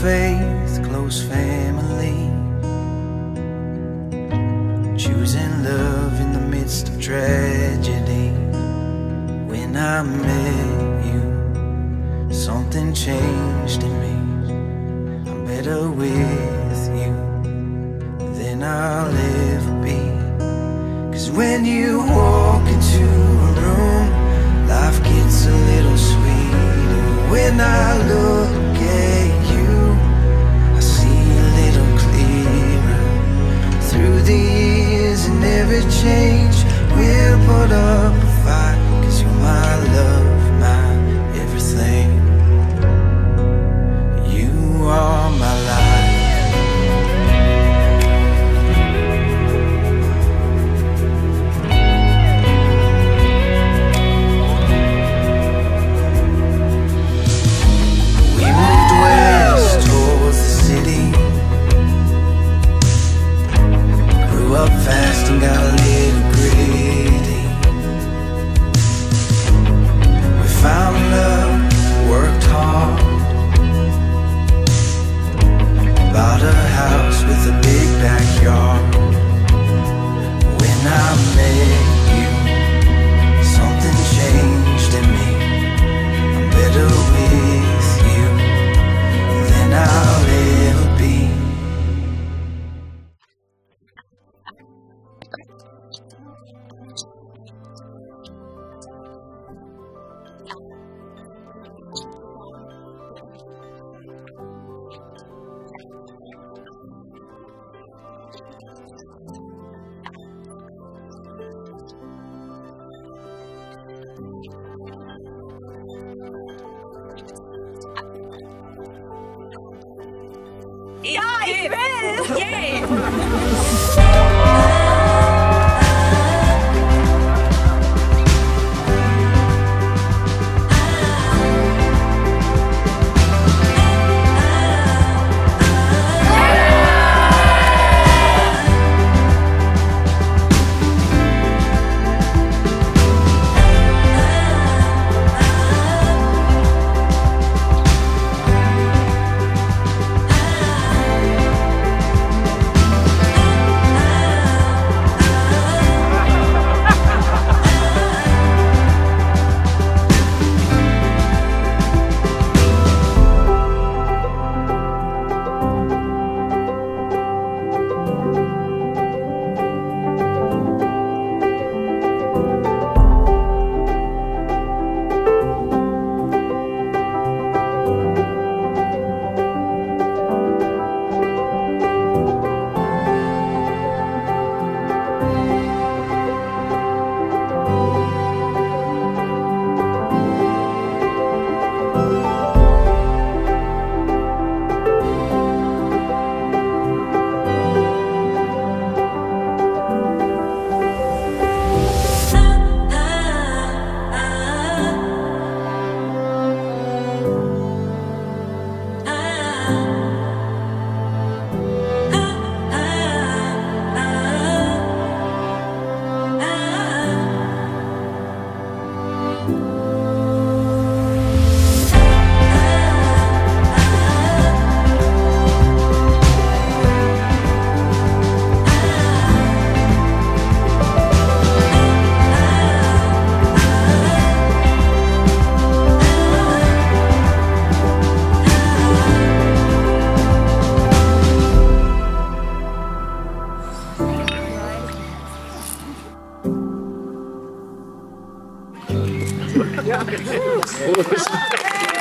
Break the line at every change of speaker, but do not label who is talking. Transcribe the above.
faith, close family, choosing love in the midst of tragedy. When I met you, something changed in me. I'm better with you than I'll ever be. 'Cause when you walk into a room, life gets a little sweeter. When I look at you, I see a little clearer. Through the years and every change, we'll put up a fight. 'Cause you're my love, my everything. You are my life. Up fast and got a little gritty. We found love, worked hard, bought a house with a big backyard. When I met you, something changed in me. I'm better with you than I'll ever be.
Ja, ich will! Yay!
Ja.